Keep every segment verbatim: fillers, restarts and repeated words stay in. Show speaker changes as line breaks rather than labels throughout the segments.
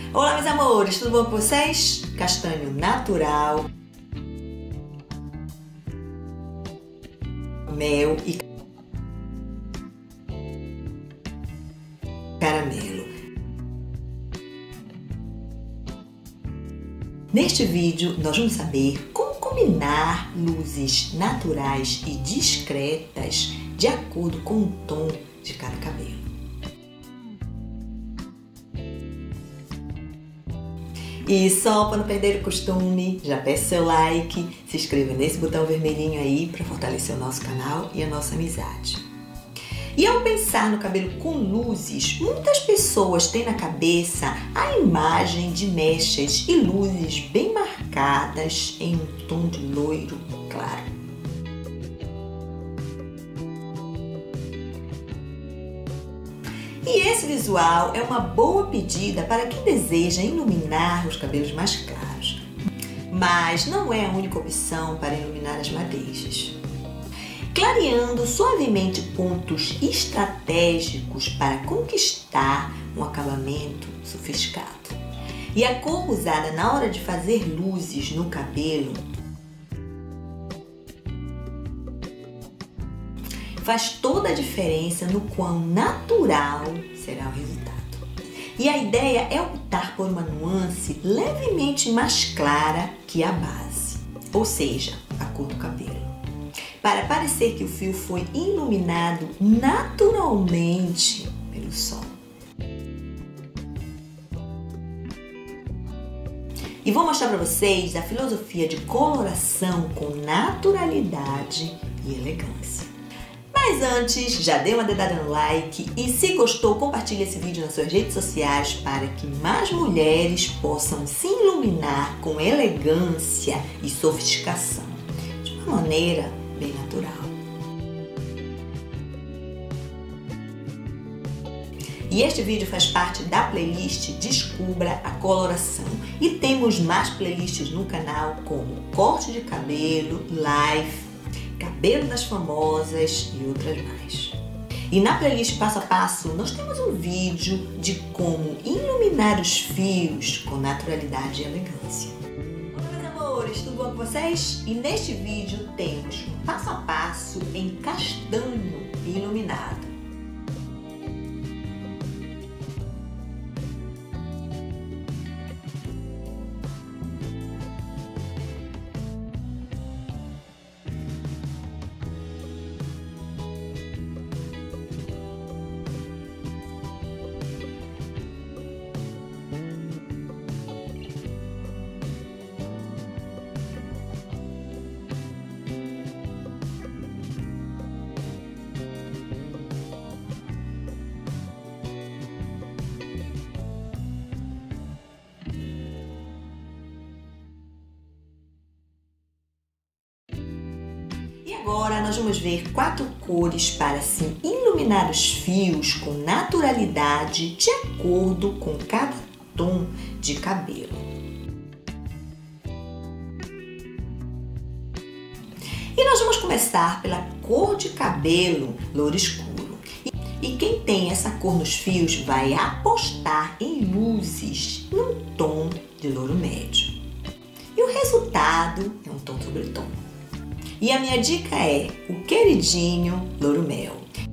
Olá, meus amores, tudo bom com vocês? Castanho natural, mel e caramelo. Neste vídeo, nós vamos saber como combinar luzes naturais e discretas de acordo com o tom de cada cabelo. E só para não perder o costume, já peça seu like, se inscreva nesse botão vermelhinho aí para fortalecer o nosso canal e a nossa amizade. E ao pensar no cabelo com luzes, muitas pessoas têm na cabeça a imagem de mechas e luzes bem marcadas em um tom de loiro claro. E esse visual é uma boa pedida para quem deseja iluminar os cabelos mais claros. Mas não é a única opção para iluminar as madeixas. Clareando suavemente pontos estratégicos para conquistar um acabamento sofisticado. E a cor usada na hora de fazer luzes no cabelo faz toda a diferença no quão natural será o resultado. E a ideia é optar por uma nuance levemente mais clara que a base, ou seja, a cor do cabelo, para parecer que o fio foi iluminado naturalmente pelo sol. E vou mostrar para vocês a filosofia de coloração com naturalidade e elegância. Mas antes, já dê uma dedada no like e se gostou, compartilhe esse vídeo nas suas redes sociais para que mais mulheres possam se iluminar com elegância e sofisticação, de uma maneira bem natural. E este vídeo faz parte da playlist Descubra a Coloração. E temos mais playlists no canal como corte de cabelo, live, cabelo das famosas e outras mais. E na playlist passo a passo nós temos um vídeo de como iluminar os fios com naturalidade e elegância. Olá, meus amores, tudo bom com vocês? E neste vídeo temos um passo a passo em castanho iluminado. Agora nós vamos ver quatro cores para assim iluminar os fios com naturalidade de acordo com cada tom de cabelo. E nós vamos começar pela cor de cabelo louro escuro. E quem tem essa cor nos fios vai apostar em luzes num tom de louro médio. E o resultado é um tom sobre tom. E a minha dica é o queridinho louro mel.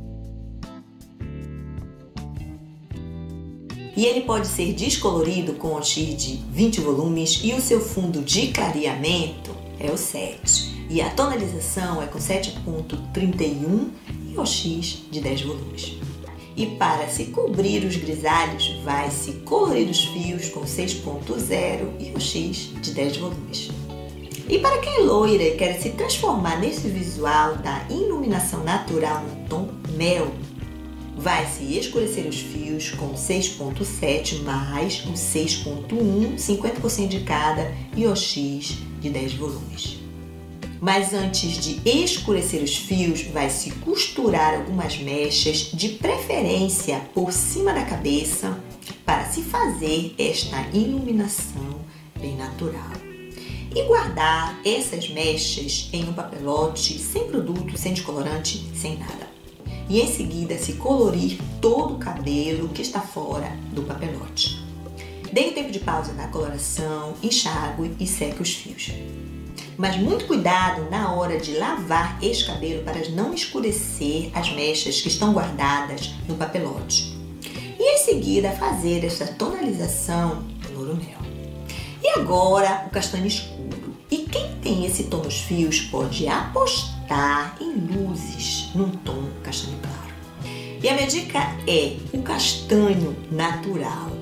E ele pode ser descolorido com o Oxis de vinte volumes e o seu fundo de clareamento é o sete. E a tonalização é com sete ponto trinta e um e Oxis de dez volumes. E para se cobrir os grisalhos, vai-se colorir os fios com seis ponto zero e Oxis de dez volumes. E para quem é loira e quer se transformar nesse visual da iluminação natural no tom mel, vai se escurecer os fios com seis ponto sete mais o seis ponto um, cinquenta por cento de cada e Oxis de dez volumes. Mas antes de escurecer os fios, vai se costurar algumas mechas, de preferência por cima da cabeça, para se fazer esta iluminação bem natural. E guardar essas mechas em um papelote, sem produto, sem descolorante, sem nada. E em seguida se colorir todo o cabelo que está fora do papelote. Dê um tempo de pausa na coloração, enxague e seque os fios. Mas muito cuidado na hora de lavar este cabelo para não escurecer as mechas que estão guardadas no papelote. E em seguida fazer essa tonalização do louro mel. E agora o castanho escuro. E quem tem esse tom nos fios pode apostar em luzes num tom castanho claro. E a minha dica é o castanho natural.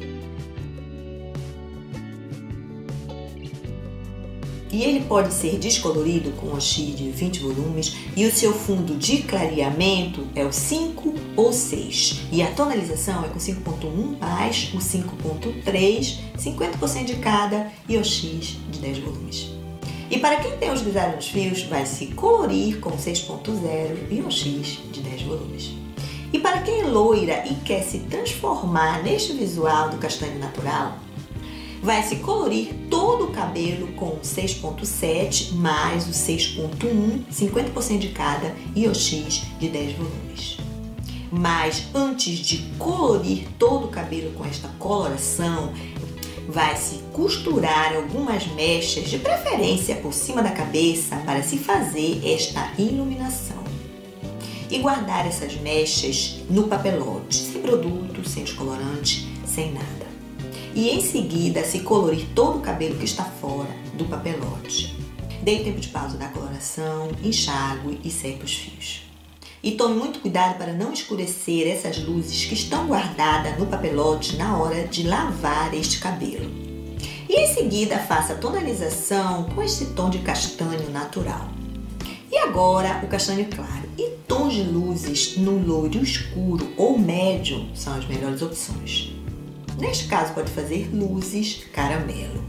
E ele pode ser descolorido com o X de vinte volumes e o seu fundo de clareamento é o cinco ou seis. E a tonalização é com cinco ponto um mais o cinco ponto três, cinquenta por cento de cada e o X de dez volumes. E para quem tem os grisalhos nos fios, vai se colorir com seis ponto zero e o X de dez volumes. E para quem é loira e quer se transformar neste visual do castanho natural, vai se colorir todo o cabelo com seis ponto sete mais o seis ponto um, cinquenta por cento de cada e o X de dez volumes. Mas antes de colorir todo o cabelo com esta coloração, vai se costurar algumas mechas, de preferência por cima da cabeça, para se fazer esta iluminação. E guardar essas mechas no papelote, sem produto, sem descolorante, sem nada. E em seguida se colorir todo o cabelo que está fora do papelote. Dê tempo de pausa da coloração, enxague e seque os fios. E tome muito cuidado para não escurecer essas luzes que estão guardadas no papelote na hora de lavar este cabelo. E em seguida faça a tonalização com este tom de castanho natural. E agora o castanho claro. E tons de luzes no loiro escuro ou médio são as melhores opções. Neste caso, pode fazer luzes caramelo.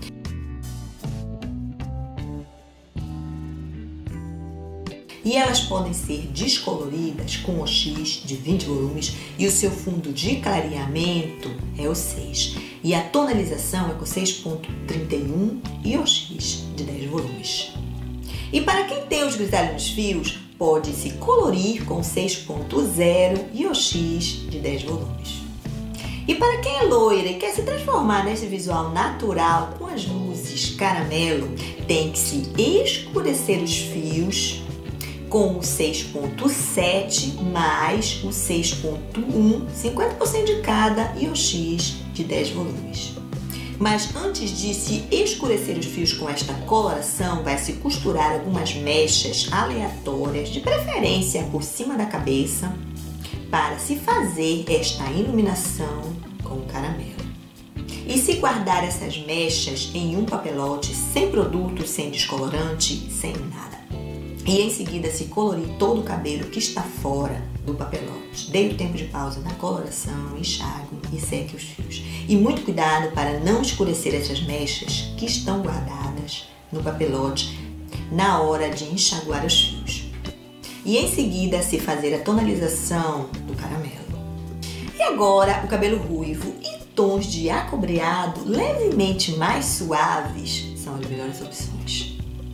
E elas podem ser descoloridas com o X de vinte volumes e o seu fundo de clareamento é o seis. E a tonalização é com seis ponto trinta e um e o X de dez volumes. E para quem tem os grisalhos nos fios, pode se colorir com seis ponto zero e o X de dez volumes. E para quem é loira e quer se transformar nesse visual natural com as luzes caramelo, tem que se escurecer os fios com o seis ponto sete mais o seis ponto um, cinquenta por cento de cada e o X de dez volumes. Mas antes de se escurecer os fios com esta coloração, vai se costurar algumas mechas aleatórias, de preferência por cima da cabeça, para se fazer esta iluminação com o caramelo. E se guardar essas mechas em um papelote sem produto, sem descolorante, sem nada. E em seguida se colorir todo o cabelo que está fora do papelote. Dê o tempo de pausa na coloração, enxague e seque os fios. E muito cuidado para não escurecer essas mechas que estão guardadas no papelote na hora de enxaguar os fios. E em seguida se fazer a tonalização do caramelo. E agora o cabelo ruivo e tons de acobreado levemente mais suaves são as melhores opções.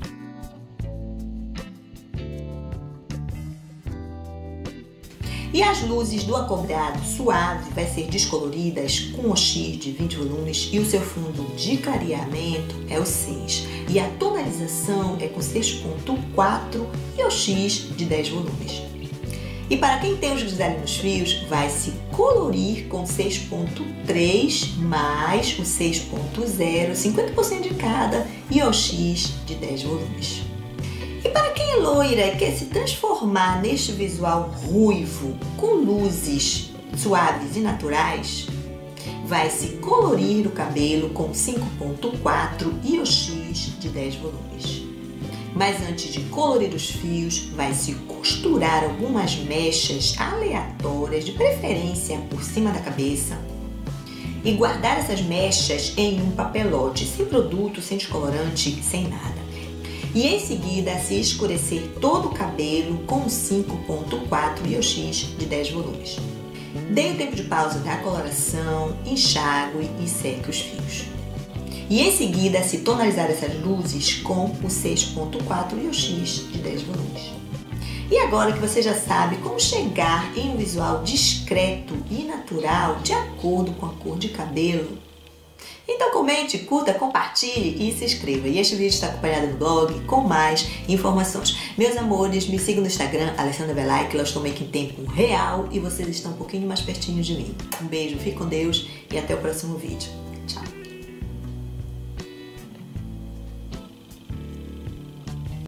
E as luzes do acobreado suave vai ser descoloridas com o X de vinte volumes e o seu fundo de clareamento é o seis. E a tonalização é com seis ponto quatro e o X de dez volumes. E para quem tem os grisalhos nos fios, vai se colorir com seis ponto três mais o seis ponto zero, cinquenta por cento de cada e o X de dez volumes. E para quem é loira e quer se transformar neste visual ruivo com luzes suaves e naturais, vai se colorir o cabelo com cinco ponto quatro e o X de dez volumes. Mas antes de colorir os fios, vai se costurar algumas mechas aleatórias, de preferência por cima da cabeça, e guardar essas mechas em um papelote, sem produto, sem descolorante, sem nada. E em seguida se escurecer todo o cabelo com cinco ponto quatro e o X de dez volumes. Dê o tempo de pausa da coloração, enxague e seque os fios. E em seguida se tonalizar essas luzes com o seis ponto quatro e o X de dez volumes. E agora que você já sabe como chegar em um visual discreto e natural de acordo com a cor de cabelo, Então comente, curta, compartilhe e se inscreva. E este vídeo está acompanhado no blog com mais informações. Meus amores, me sigam no Instagram, Alessandra Belay, que lá estou meio que em tempo real e vocês estão um pouquinho mais pertinho de mim. Um beijo, fique com Deus e até o próximo vídeo. Tchau!